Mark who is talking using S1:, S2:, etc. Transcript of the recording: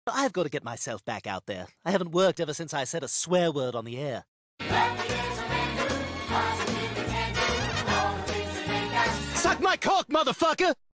S1: I've got to get myself back out there. I haven't worked ever since I said a swear word on the air. Suck my cock, motherfucker!